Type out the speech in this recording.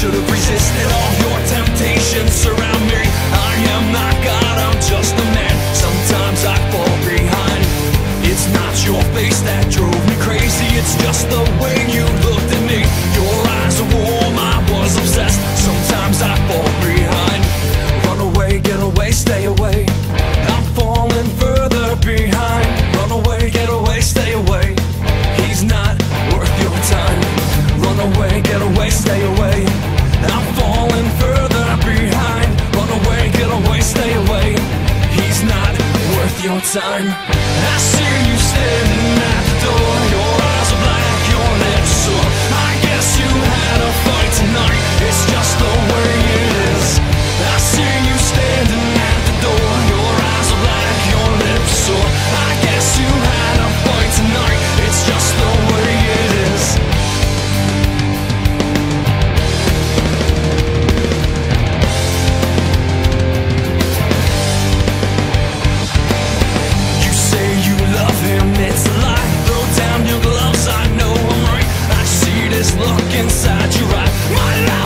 should have resisted all your temptations surround me. I am not God, I'm just a man. Sometimes I fall behind. It's not your face that drove me crazy, it's just the way you looked at me. Your eyes are warm, I was obsessed. Sometimes I fall behind. Run away, get away, stay away. I'm falling further behind. Run away, get away, stay away. He's not worth your time. Run away, get away, stay away. I'm falling further behind. Run away, get away, stay away. He's not worth your time. I see you standing at the door. Your eyes are black, your lips sore. I guess you had a fight tonight. It's just the way it is. I see you standing at the door. Your eyes are black, your lips sore. I guess you had a fight tonight. It's just the way it is. You say you love him, it's a lie. Throw down your gloves, I know I'm right. I see this look inside your eye. My life